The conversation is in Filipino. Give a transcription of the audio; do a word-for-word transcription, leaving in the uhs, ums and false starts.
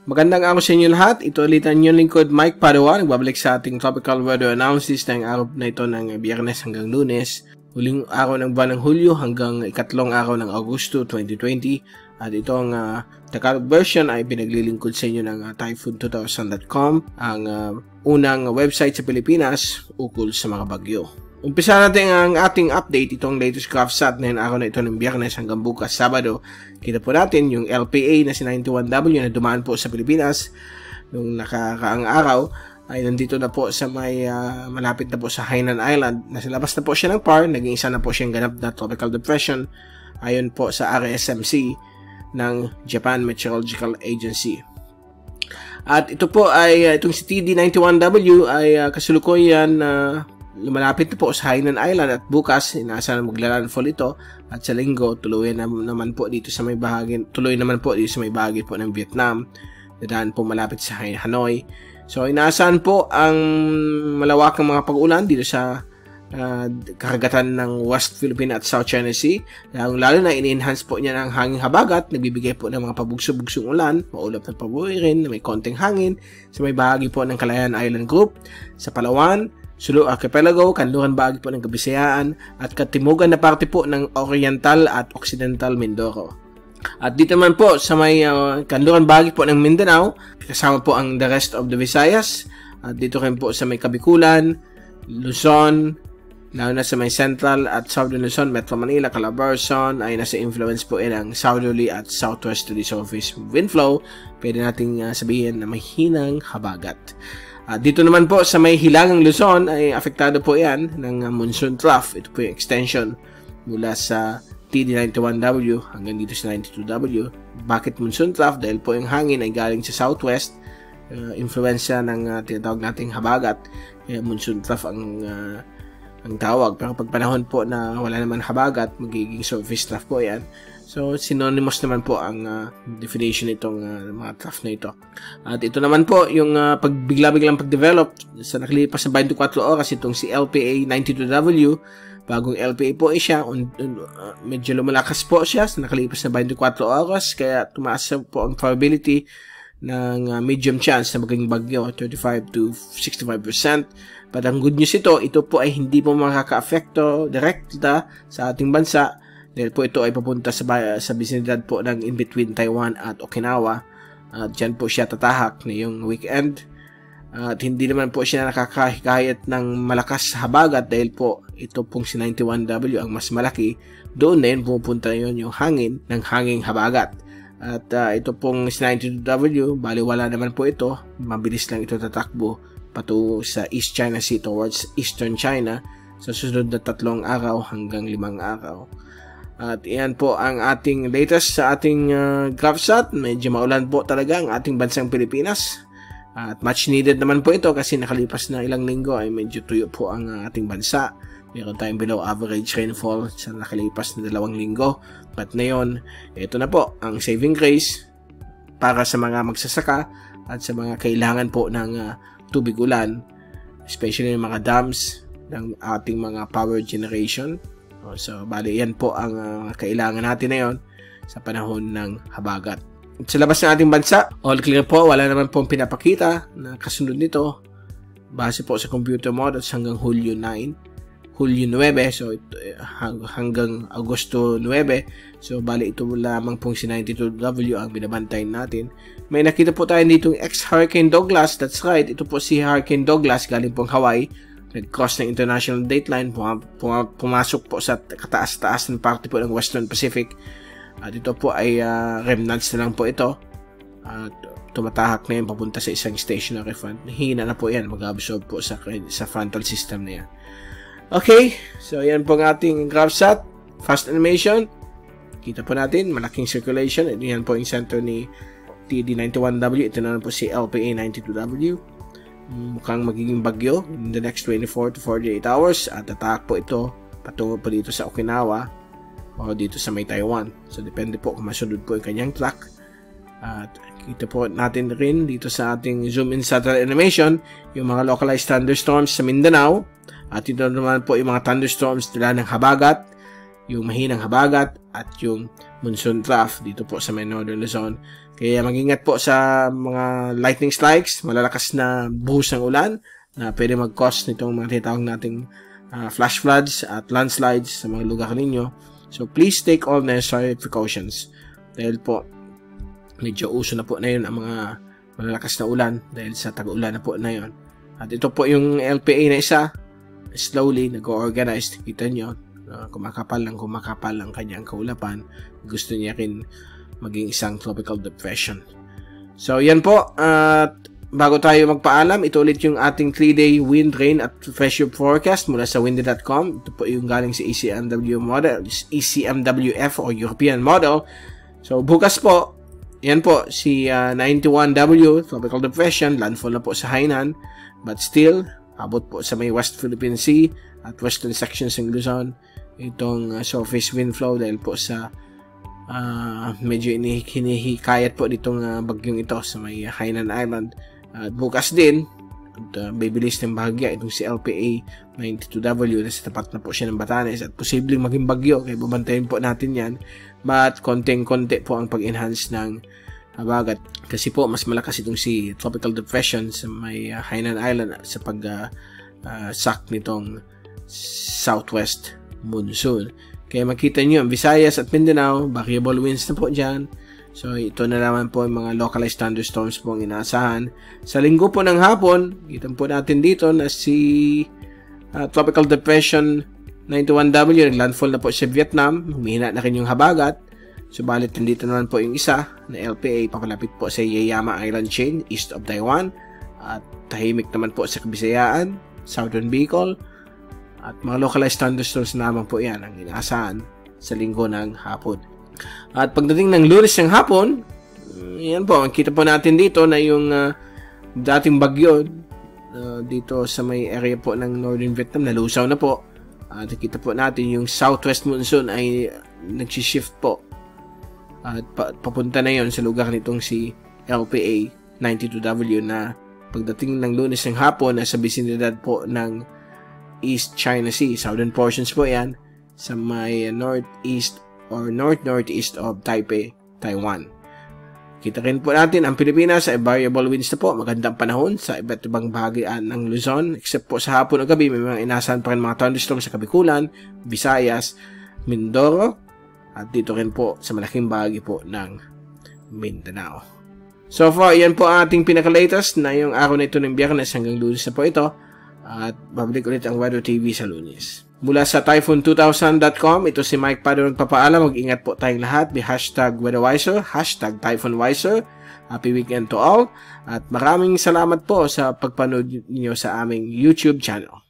Magandang araw sa inyo lahat. Ito ulit ang inyong lingkod, Mike Padua. Nagbabalik sa ating Tropical Weather Analysis ng araw na ito ng Biyernes hanggang Lunes. Huling araw ng buwan ng Hulyo hanggang ikatlong araw ng Agosto twenty twenty. At itong uh, Tagalog version ay pinaglilingkod sa inyo ng uh, typhoon two thousand dot com, ang uh, unang website sa Pilipinas ukol sa mga bagyo. Umpisa natin ang ating update, itong latest GovSat na araw na ito ng Biyernes hanggang bukas Sabado. Kita po natin yung L P A na si ninety-one W na dumaan po sa Pilipinas nung nakakaang araw ay nandito na po sa may uh, malapit na po sa Hainan Island. Nasa labas na po siya ng P A R, naging isa na po siyang ganap na tropical depression ayon po sa R S M C ng Japan Meteorological Agency. At ito po ay itong si T D ninety-one W ay uh, kasulukuyan na uh, lumalapit na po sa Hainan Island at bukas inaasahan na magla-landfall ito at sa linggo tuloy na naman po dito sa may bahagi tuloy naman po dito sa may bahagi po ng Vietnam, dadaan po malapit sa Hanoi. So inaasahan po ang malawakang mga pag-ulan dito sa uh, karagatan ng West Philippine at South China Sea. Lalo, lalo na in-enhance po niya ng hanging habagat, nagbibigay po ng mga pabugso-bugsong ulan, maulap na pabuhay rin na may konting hangin sa may bahagi po ng Kalayaan Island Group, sa Palawan, Sulu Archipelago, kanluran bahagi po ng Kabisayaan at katimugan na parte po ng Oriental at Occidental Mindoro. At dito naman po sa may uh, kanluran bahagi po ng Mindanao, kasama po ang the rest of the Visayas, at dito rin po sa may Kabikulan, Luzon, lalo na sa may Central at Southern Luzon, Metro Manila, Calabarzon ay nasa influence po ng southerly at southwesterly surface wind flow. Pwede nating uh, sabihin na may hinang habagat. Uh, dito naman po sa may hilagang Luzon ay apektado po yan ng uh, monsoon trough. Ito po yung extension mula sa T D ninety-one W hanggang dito sa ninety-two W. Bakit monsoon trough? Dahil po yung hangin ay galing sa southwest, uh, influensya ng uh, tinatawag nating habagat. Kaya monsoon trough ang uh, ang tawag. Pero pag panahon po na wala naman habagat, magiging surface trough po yan. So, synonymous naman po ang uh, definition nitong uh, mga trough na ito. At ito naman po, yung uh, pagbigla-biglang pag-develop sa nakalipas na twenty-four oras, itong si L P A ninety-two W, bagong L P A po eh siya, un, un, uh, medyo lumalakas po siya sa nakalipas na twenty-four oras, kaya tumaas po ang probability ng uh, medium chance na maging bagyo, thirty-five to sixty-five percent. But ang good news ito, ito po ay hindi po makaka-apekto direkta sa ating bansa. Dahil po ito ay papunta sa, sa bisinidad po ng in-between Taiwan at Okinawa. At dyan po siya tatahak ngayong weekend. At hindi naman po siya nakakahikayat ng malakas habagat dahil po ito pong si ninety-one W ang mas malaki. Doon na yun pupunta yun yung hangin ng hanging habagat. At uh, ito pong si ninety-two W, baliwala naman po ito. Mabilis lang ito tatakbo patungo sa East China Sea towards Eastern China sa susunod na tatlong araw hanggang limang araw. At iyan po ang ating latest sa ating uh, GovSat. Medyo maulan po talaga ang ating bansang Pilipinas. At much needed naman po ito kasi nakalipas na ilang linggo ay medyo tuyo po ang uh, ating bansa. Meron tayong below average rainfall sa nakalipas na dalawang linggo. But ngayon, ito na po ang saving grace para sa mga magsasaka at sa mga kailangan po ng uh, tubig ulan. Especially yung mga dams ng ating mga power generation. So, bali, yan po ang uh, kailangan natin na yon sa panahon ng habagat. Sa labas ng ating bansa, all clear po. Wala naman pong pinapakita na kasunod nito. Base po sa computer models hanggang Hulyo nine. Hulyo nine. So, ito, hanggang Agosto nine. So, bali, ito lamang pong si ninety-two W ang binabantayan natin. May nakita po tayo ditong ex-Hurricane Douglas. That's right. Ito po si Hurricane Douglas galing pong Hawaii. Nag-cross ng international dateline, pum pum pumasok po sa kataas-taas ng parte po ng Western Pacific. At ito po ay uh, remnants na lang po ito. At tumatahak na yan papunta sa isang stationary front. Hina na po yan, mag-absorb po sa, sa frontal system na yan. Okay, so yan po ang ating GovSat. Fast animation. Kita po natin, malaking circulation. Ito yan po yung center ni T D ninety-one W. Ito na po si L P A ninety-two W. Mukhang magiging bagyo in the next twenty-four to forty-eight hours at attack po ito patungo po dito sa Okinawa o dito sa may Taiwan. So depende po kung masunod po yung kanyang track. At kita po natin rin dito sa ating zoom in satellite animation yung mga localized thunderstorms sa Mindanao. At ito naman po yung mga thunderstorms nila ng habagat, yung mahinang habagat at yung monsoon trough dito po sa may Northern Luzon. Kaya mag-ingat po sa mga lightning strikes, malalakas na buhos ng ulan na pwede mag-cause nitong mga tinatawag nating uh, flash floods at landslides sa mga lugar ninyo. So please take all necessary precautions. Dahil po, medyo uso na po na yun ang mga malalakas na ulan dahil sa tag-ulan na po na yun. At ito po yung L P A na isa, slowly nag-organize. Kita nyo, uh, kumakapal lang kumakapal ang kanyang kaulapan. Gusto niya rin maging isang tropical depression. So yan po, at uh, bago tayo magpaalam, ito ulit yung ating three day wind, rain at pressure forecast mula sa windy dot com. Ito po yung galing sa E C M W model, E C M W F o European model. So bukas po, yan po si uh, ninety-one W tropical depression, landfall na po sa Hainan, but still abot po sa may West Philippine Sea at western sections ng Luzon itong uh, surface wind flow dahil po sa Uh, medyo hinihikayat po ditong uh, bagyong ito sa may Hainan Island. At uh, bukas din, at, uh, bibilis ng bahagya itong si L P A ninety-two W na sa tapat na po siya ng Batanes at posibleng maging bagyo, kaya bubantayin po natin yan. But konting-konti po ang pag-enhance ng habagat kasi po mas malakas itong si tropical depression sa may uh, Hainan Island sa pag uh, uh, sak nitong southwest monsoon. Kaya makita nyo ang Visayas at Mindanao, variable winds na po dyan. So ito na naman po yung mga localized thunderstorms po ang inaasahan. Sa linggo po ng hapon, kita po natin dito na si uh, Tropical Depression ninety-one W, naglandfall na po sa Vietnam, humihina na rin yung habagat. Subalit nandito naman po yung isa na L P A, papalapit po sa Yaeyama Island Chain, east of Taiwan. At tahimik naman po sa Kabisayaan, Southern Bicol. At mga localized thunderstorms naman po yan ang inaasahan sa linggo ng hapon. At pagdating ng Lunes ng hapon, yan po, kita po natin dito na yung uh, dating bagyo uh, dito sa may area po ng Northern Vietnam, nalusaw na po. At kita po natin yung southwest monsoon ay nagsishift po. At pa papunta na yon sa lugar nitong si L P A ninety-two W na pagdating ng Lunes ng hapon, nasa bisinidad po ng East China Sea, southern portions po yan sa may northeast or north-northeast of Taipei, Taiwan. Kita rin po natin ang Pilipinas ay variable winds na po, magandang panahon sa iba't ibang bahagian ng Luzon, except po sa hapon o gabi may mga inasahan pa rin mga thunderstorms sa Kabikulan, Visayas, Mindoro, at dito rin po sa malaking bahagi po ng Mindanao. So far, yan po ang ating pinaka-latest na yung araw na ito ng Biyernes hanggang Lunes na po ito. At babalik ulit ang Weather T V sa Lunes. Mula sa Typhoon two thousand dot com, ito si Mike Padua nagpapaalam. Mag-ingat po tayong lahat. May hashtag WeatherWiser, hashtag TyphoonWiser. Happy weekend to all. At maraming salamat po sa pagpanood niyo sa aming YouTube channel.